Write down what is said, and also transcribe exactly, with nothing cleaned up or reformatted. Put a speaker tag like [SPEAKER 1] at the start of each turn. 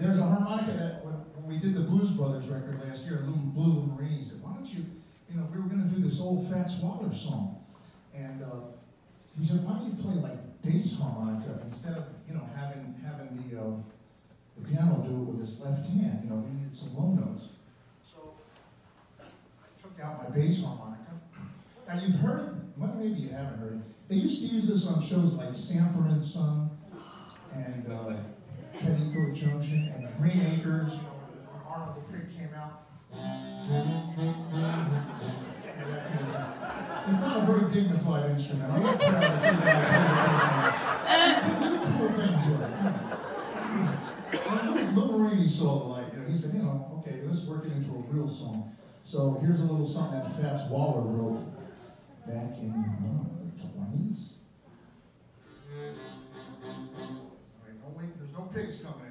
[SPEAKER 1] there's a harmonica that when, when we did the Blues Brothers record last year, Lou, Blue Marini said, why don't you, you know, we were going to do this old Fats Waller song. And uh, he said, why don't you play like bass harmonica instead of, you know, having having the, uh, the piano do it with his left hand. You know, we needed some low notes. So I took out my bass harmonica. Now you've heard, well maybe you haven't heard it. They used to use this on shows like Sanford and Son and uh, Petticoat Junction and Green Acres, you know, when Arnold the Pig came out. It's not a very dignified instrument. I'm not proud to say that I play the instrument. You can do cool things with it. And Lou Marini saw the light. You know, he said, you know, okay, let's work it into a real song. So here's a little something that Fats Waller wrote back in, I don't know, the twenties. All right, no, wait, there's no pigs coming in.